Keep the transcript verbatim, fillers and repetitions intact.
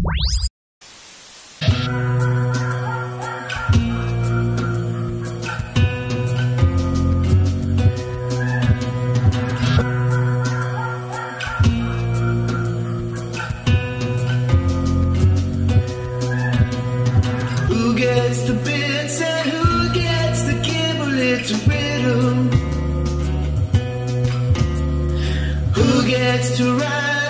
Who gets the bits and who gets the kibble? It's a riddle. Who gets to ride?